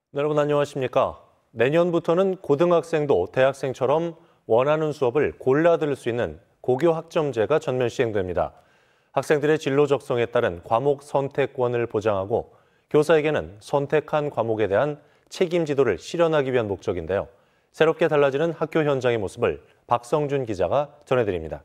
네, 여러분 안녕하십니까? 내년부터는 고등학생도 대학생처럼 원하는 수업을 골라 들을 수 있는 고교 학점제가 전면 시행됩니다. 학생들의 진로 적성에 따른 과목 선택권을 보장하고 교사에게는 선택한 과목에 대한 책임 지도를 실현하기 위한 목적인데요. 새롭게 달라지는 학교 현장의 모습을 박성준 기자가 전해드립니다.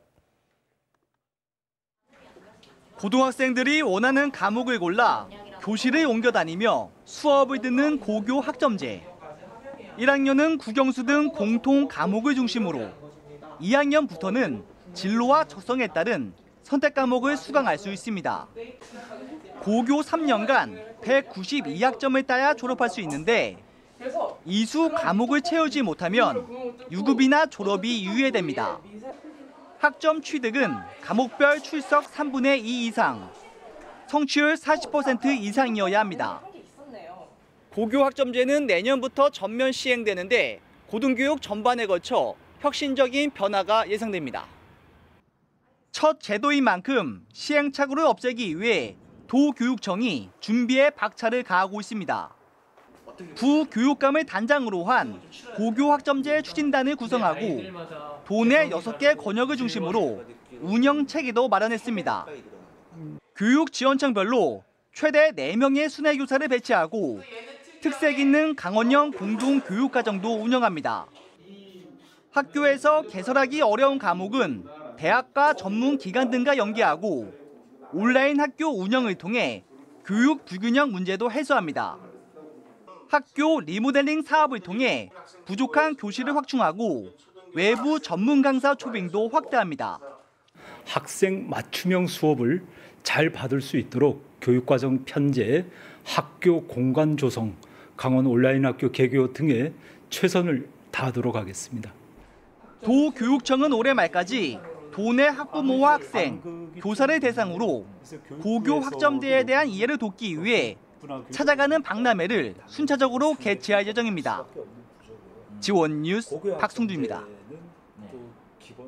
고등학생들이 원하는 과목을 골라 교실을 옮겨 다니며 수업을 듣는 고교 학점제. 1학년은 국영수 등 공통 과목을 중심으로 2학년부터는 진로와 적성에 따른 선택 과목을 수강할 수 있습니다. 고교 3년간 192학점을 따야 졸업할 수 있는데 이수 과목을 채우지 못하면 유급이나 졸업이 유예됩니다. 학점 취득은 과목별 출석 3분의 2 이상, 성취율 40% 이상이어야 합니다. 고교 학점제는 내년부터 전면 시행되는데 고등교육 전반에 걸쳐 혁신적인 변화가 예상됩니다. 첫 제도인 만큼 시행착오를 없애기 위해 도교육청이 준비에 박차를 가하고 있습니다. 부교육감을 단장으로 한 고교 학점제 추진단을 구성하고 도내 6개 권역을 중심으로 운영 체계도 마련했습니다. 교육지원청별로 최대 4명의 순회교사를 배치하고 특색 있는 강원형 공동교육과정도 운영합니다. 학교에서 개설하기 어려운 과목은 대학과 전문기관 등과 연계하고 온라인 학교 운영을 통해 교육 불균형 문제도 해소합니다. 학교 리모델링 사업을 통해 부족한 교실을 확충하고 외부 전문 강사 초빙도 확대합니다. 학생 맞춤형 수업을 잘 받을 수 있도록 교육과정 편제, 학교 공간 조성, 강원 온라인 학교 개교 등에 최선을 다하도록 하겠습니다. 도교육청은 올해 말까지 도내 학부모와 학생, 교사를 대상으로 고교 학점제에 대한 이해를 돕기 위해 찾아가는 박람회를 순차적으로 개최할 예정입니다. 지원 뉴스 박승주입니다.